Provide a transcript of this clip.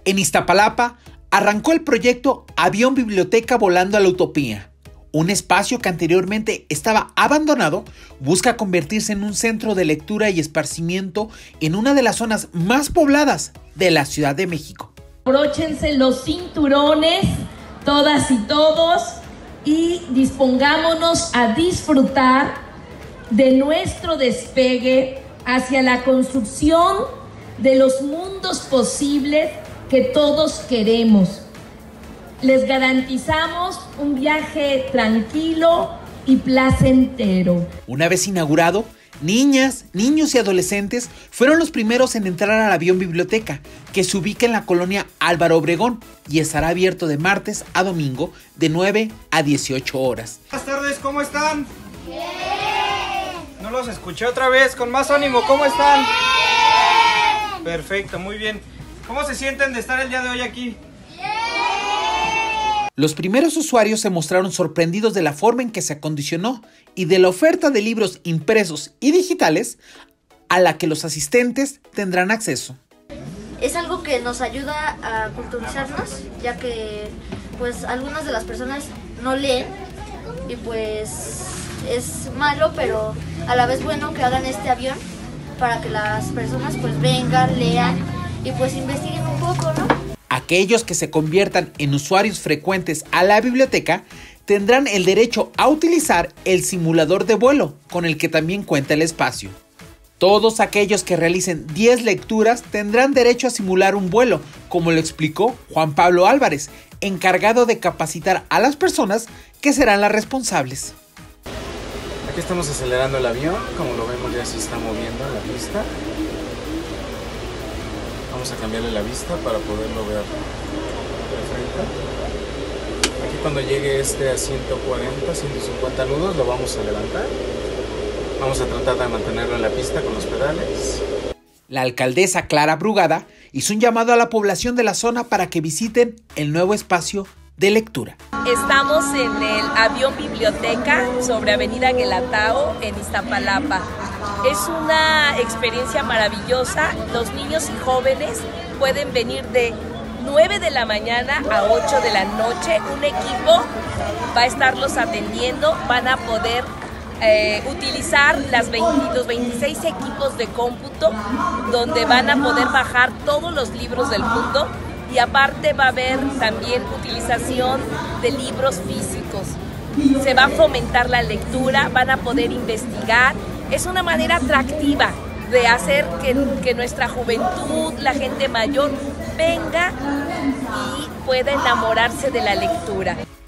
En Iztapalapa arrancó el proyecto Avión Biblioteca Volando a la Utopía. Un espacio que anteriormente estaba abandonado busca convertirse en un centro de lectura y esparcimiento en una de las zonas más pobladas de la Ciudad de México. Abróchense los cinturones, todas y todos, y dispongámonos a disfrutar de nuestro despegue hacia la construcción de los mundos posibles que todos queremos. Les garantizamos un viaje tranquilo y placentero. Una vez inaugurado, niñas, niños y adolescentes fueron los primeros en entrar al avión biblioteca, que se ubica en la colonia Álvaro Obregón y estará abierto de martes a domingo de 9 a 18 horas. Buenas tardes, ¿cómo están? Bien. No los escuché otra vez, con más ánimo, ¿cómo están? Bien. Perfecto, muy bien. ¿Cómo se sienten de estar el día de hoy aquí? Los primeros usuarios se mostraron sorprendidos de la forma en que se acondicionó y de la oferta de libros impresos y digitales a la que los asistentes tendrán acceso. Es algo que nos ayuda a culturizarnos, ya que pues algunas de las personas no leen y pues es malo, pero a la vez bueno que hagan este avión para que las personas pues vengan, lean y pues investiguen un poco, ¿no? Aquellos que se conviertan en usuarios frecuentes a la biblioteca tendrán el derecho a utilizar el simulador de vuelo, con el que también cuenta el espacio. Todos aquellos que realicen 10 lecturas tendrán derecho a simular un vuelo, como lo explicó Juan Pablo Álvarez, encargado de capacitar a las personas que serán las responsables. Aquí estamos acelerando el avión, como lo vemos ya se está moviendo en la pista. Vamos a cambiarle la vista para poderlo ver de frente. Aquí cuando llegue este a 140, 150 nudos lo vamos a levantar. Vamos a tratar de mantenerlo en la pista con los pedales. La alcaldesa Clara Brugada hizo un llamado a la población de la zona para que visiten el nuevo espacio de lectura. Estamos en el avión biblioteca sobre Avenida Guelatao en Iztapalapa. Es una experiencia maravillosa. Los niños y jóvenes pueden venir de 9 de la mañana a 8 de la noche. Un equipo va a estarlos atendiendo. Van a poder utilizar los 26 equipos de cómputo, donde van a poder bajar todos los libros del mundo. Y aparte va a haber también utilización de libros físicos. Se va a fomentar la lectura, van a poder investigar. Es una manera atractiva de hacer que nuestra juventud, la gente mayor, venga y pueda enamorarse de la lectura.